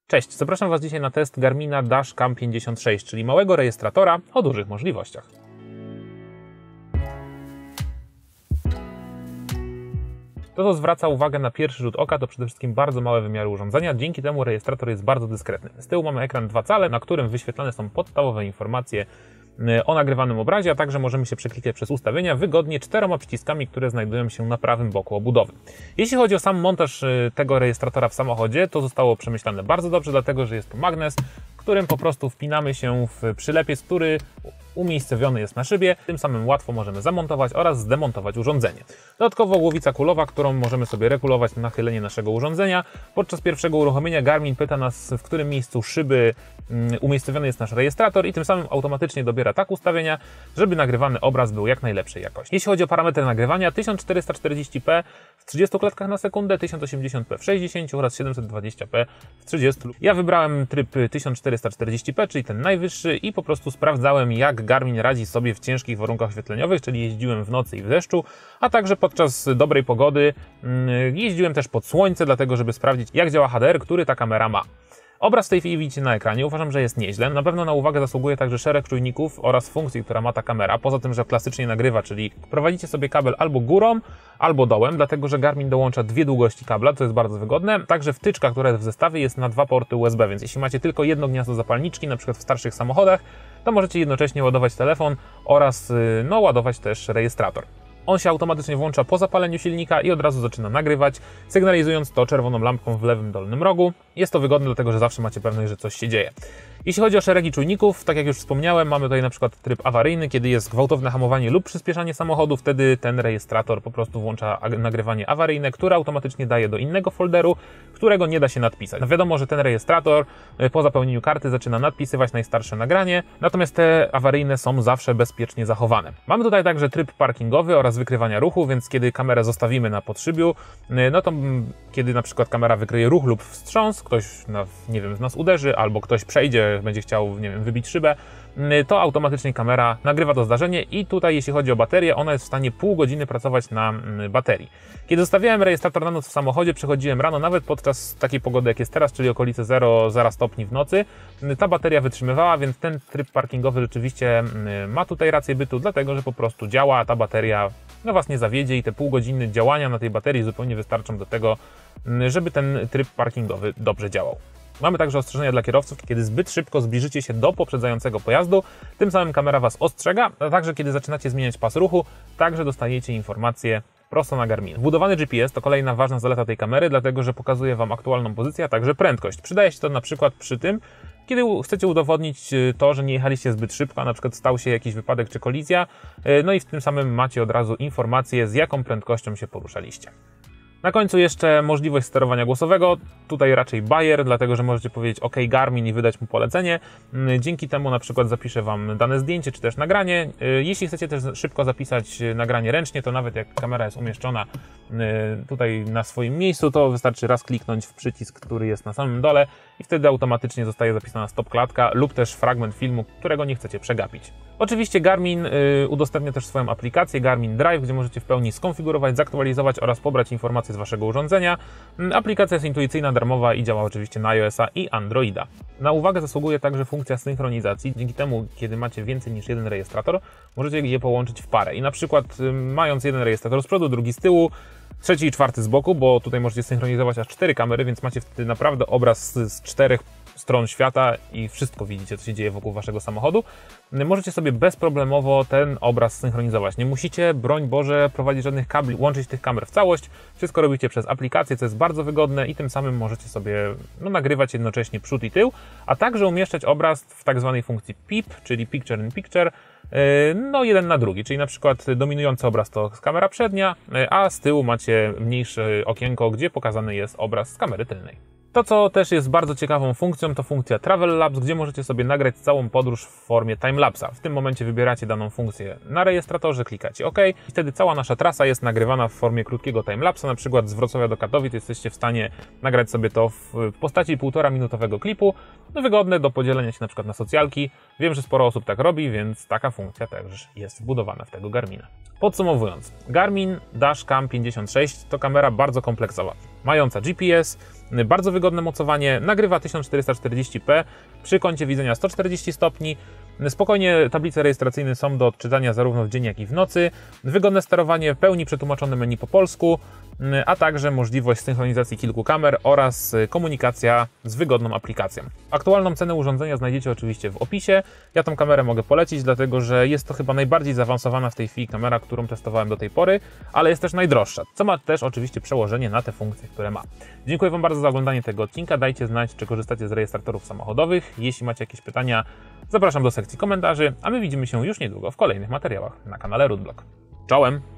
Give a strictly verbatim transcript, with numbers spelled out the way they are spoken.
Cześć, zapraszam Was dzisiaj na test Garmina Dashcam pięćdziesiąt sześć, czyli małego rejestratora o dużych możliwościach. To, co zwraca uwagę na pierwszy rzut oka, to przede wszystkim bardzo małe wymiary urządzenia, dzięki temu rejestrator jest bardzo dyskretny. Z tyłu mamy ekran dwa cale, na którym wyświetlane są podstawowe informacje o nagrywanym obrazie, a także możemy się przeklikać przez ustawienia wygodnie czteroma przyciskami, które znajdują się na prawym boku obudowy. Jeśli chodzi o sam montaż tego rejestratora w samochodzie, to zostało przemyślane bardzo dobrze, dlatego że jest to magnes, którym po prostu wpinamy się w przylepiec, który umiejscowiony jest na szybie, tym samym łatwo możemy zamontować oraz zdemontować urządzenie. Dodatkowo głowica kulowa, którą możemy sobie regulować nachylenie naszego urządzenia. Podczas pierwszego uruchomienia Garmin pyta nas, w którym miejscu szyby umiejscowiony jest nasz rejestrator i tym samym automatycznie dobiera tak ustawienia, żeby nagrywany obraz był jak najlepszej jakości. Jeśli chodzi o parametry nagrywania, tysiąc czterysta czterdzieści p w trzydziestu klatkach na sekundę, tysiąc osiemdziesiąt p w sześćdziesięciu oraz siedemset dwadzieścia p w trzydziestu. Ja wybrałem tryb tysiąc czterysta czterdzieści p, czyli ten najwyższy, i po prostu sprawdzałem, jak Garmin radzi sobie w ciężkich warunkach oświetleniowych, czyli jeździłem w nocy i w deszczu, a także podczas dobrej pogody jeździłem też pod słońce, dlatego żeby sprawdzić, jak działa H D R, który ta kamera ma. Obraz w tej chwili widzicie na ekranie, uważam, że jest nieźle. Na pewno na uwagę zasługuje także szereg czujników oraz funkcji, która ma ta kamera. Poza tym, że klasycznie nagrywa, czyli prowadzicie sobie kabel albo górą, albo dołem, dlatego że Garmin dołącza dwie długości kabla, co jest bardzo wygodne. Także wtyczka, która jest w zestawie, jest na dwa porty U S B, więc jeśli macie tylko jedno gniazdo zapalniczki, na przykład w starszych samochodach, to możecie jednocześnie ładować telefon oraz no, ładować też rejestrator. On się automatycznie włącza po zapaleniu silnika i od razu zaczyna nagrywać, sygnalizując to czerwoną lampką w lewym dolnym rogu. Jest to wygodne, dlatego że zawsze macie pewność, że coś się dzieje. Jeśli chodzi o szeregi czujników, tak jak już wspomniałem, mamy tutaj na przykład tryb awaryjny, kiedy jest gwałtowne hamowanie lub przyspieszanie samochodu, wtedy ten rejestrator po prostu włącza nagrywanie awaryjne, które automatycznie daje do innego folderu, którego nie da się nadpisać. No wiadomo, że ten rejestrator po zapełnieniu karty zaczyna nadpisywać najstarsze nagranie, natomiast te awaryjne są zawsze bezpiecznie zachowane. Mamy tutaj także tryb parkingowy oraz wykrywania ruchu, więc kiedy kamerę zostawimy na podszybiu, no to kiedy na przykład kamera wykryje ruch lub wstrząs, ktoś nie wiem, z nas uderzy albo ktoś przejdzie, będzie chciał, nie wiem, wybić szybę, to automatycznie kamera nagrywa to zdarzenie i tutaj, jeśli chodzi o baterię, ona jest w stanie pół godziny pracować na baterii. Kiedy zostawiałem rejestrator na noc w samochodzie, przychodziłem rano, nawet podczas takiej pogody jak jest teraz, czyli okolice zero stopni w nocy, ta bateria wytrzymywała, więc ten tryb parkingowy rzeczywiście ma tutaj rację bytu, dlatego że po prostu działa, a ta bateria no Was nie zawiedzie i te pół godziny działania na tej baterii zupełnie wystarczą do tego, żeby ten tryb parkingowy dobrze działał. Mamy także ostrzeżenia dla kierowców, kiedy zbyt szybko zbliżycie się do poprzedzającego pojazdu, tym samym kamera Was ostrzega, a także kiedy zaczynacie zmieniać pas ruchu, także dostajecie informacje prosto na Garminie. Wbudowany G P S to kolejna ważna zaleta tej kamery, dlatego że pokazuje Wam aktualną pozycję, a także prędkość. Przydaje się to na przykład przy tym, kiedy chcecie udowodnić to, że nie jechaliście zbyt szybko, a na przykład stał się jakiś wypadek czy kolizja, no i w tym samym macie od razu informację, z jaką prędkością się poruszaliście. Na końcu jeszcze możliwość sterowania głosowego, tutaj raczej bajer, dlatego że możecie powiedzieć OK Garmin i wydać mu polecenie. Dzięki temu na przykład zapiszę Wam dane zdjęcie czy też nagranie. Jeśli chcecie też szybko zapisać nagranie ręcznie, to nawet jak kamera jest umieszczona tutaj na swoim miejscu, to wystarczy raz kliknąć w przycisk, który jest na samym dole i wtedy automatycznie zostaje zapisana stop klatka lub też fragment filmu, którego nie chcecie przegapić. Oczywiście Garmin udostępnia też swoją aplikację Garmin Drive, gdzie możecie w pełni skonfigurować, zaktualizować oraz pobrać informacje z Waszego urządzenia. Aplikacja jest intuicyjna, darmowa i działa oczywiście na iOS-a i Androida. Na uwagę zasługuje także funkcja synchronizacji. Dzięki temu, kiedy macie więcej niż jeden rejestrator, możecie je połączyć w parę i na przykład mając jeden rejestrator z przodu, drugi z tyłu, trzeci i czwarty z boku, bo tutaj możecie synchronizować aż cztery kamery, więc macie wtedy naprawdę obraz z czterech stron świata i wszystko widzicie, co się dzieje wokół Waszego samochodu. Możecie sobie bezproblemowo ten obraz synchronizować. Nie musicie, broń Boże, prowadzić żadnych kabli, łączyć tych kamer w całość. Wszystko robicie przez aplikację, co jest bardzo wygodne i tym samym możecie sobie no, nagrywać jednocześnie przód i tył, a także umieszczać obraz w tak zwanej funkcji P I P, czyli Picture in Picture, no jeden na drugi, czyli na przykład dominujący obraz to kamera przednia, a z tyłu macie mniejsze okienko, gdzie pokazany jest obraz z kamery tylnej. To, co też jest bardzo ciekawą funkcją, to funkcja Travel Labs, gdzie możecie sobie nagrać całą podróż w formie timelapsa. W tym momencie wybieracie daną funkcję na rejestratorze, klikacie OK i wtedy cała nasza trasa jest nagrywana w formie krótkiego timelapsa, na przykład z Wrocławia do Katowic jesteście w stanie nagrać sobie to w postaci półtora minutowego klipu, no wygodne do podzielenia się na przykład na socjalki. Wiem, że sporo osób tak robi, więc taka funkcja też jest wbudowana w tego Garmina. Podsumowując, Garmin Dashcam pięćdziesiąt sześć to kamera bardzo kompleksowa. mająca G P S, bardzo wygodne mocowanie, nagrywa tysiąc czterysta czterdzieści p przy kącie widzenia sto czterdzieści stopni. Spokojnie tablice rejestracyjne są do odczytania zarówno w dzień, jak i w nocy. Wygodne sterowanie, w pełni przetłumaczone menu po polsku, a także możliwość synchronizacji kilku kamer oraz komunikacja z wygodną aplikacją. Aktualną cenę urządzenia znajdziecie oczywiście w opisie. Ja tą kamerę mogę polecić, dlatego że jest to chyba najbardziej zaawansowana w tej chwili kamera, którą testowałem do tej pory, ale jest też najdroższa, co ma też oczywiście przełożenie na te funkcje, które ma. Dziękuję Wam bardzo za oglądanie tego odcinka. Dajcie znać, czy korzystacie z rejestratorów samochodowych. Jeśli macie jakieś pytania, zapraszam do sekcji komentarzy, a my widzimy się już niedługo w kolejnych materiałach na kanale Rootblog. Czołem!